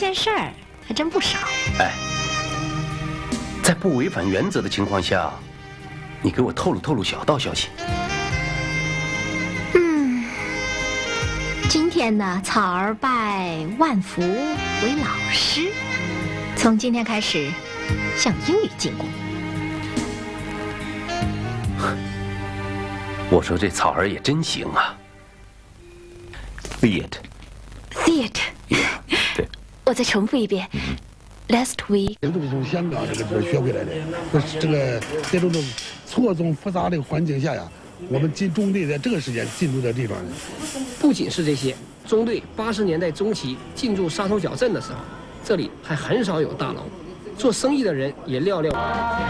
件事儿还真不少。 哎，在不违反原则的情况下，你给我透露小道消息。 今天呢，草儿拜万福为老师，从今天开始向英语进攻。 我说这草儿也真行啊。Theat， 对， 我再重复一遍。Last week， 这都是从香港这个学回来的。这个在这种错综复杂的环境下呀，我们中队在这个时间进入的地方呢， 不仅是这些，中队80年代中期进驻沙头角镇的时候，这里还很少有大楼，做生意的人也寥寥。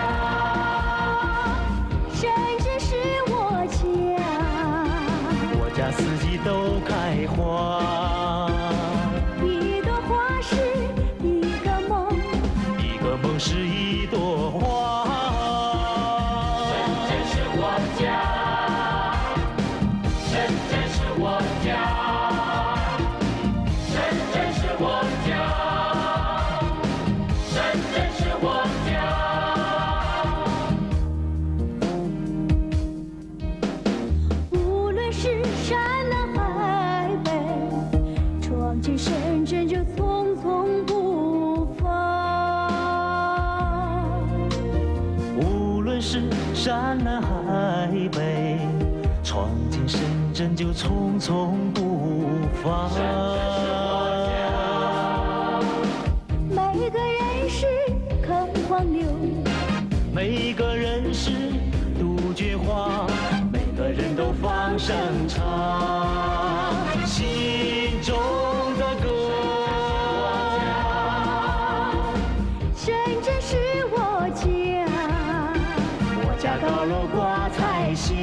甚至是我家， 我家四季都开花。 一朵花是一个梦， 一个梦是一朵花。 深圳是我家，深圳是我家，深圳是我家，深圳是我家。无论是山南海北，闯进深圳就匆匆不放。 无论是山南海北，闯进深圳就匆匆不放。 每个人是坑黄牛， 每个人是杜鹃花，每个人都放声唱心中的歌。 深圳是我家， 我家高楼挂彩霞，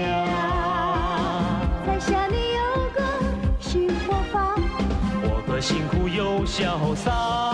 在下你有个新活法， 我可辛苦又潇洒。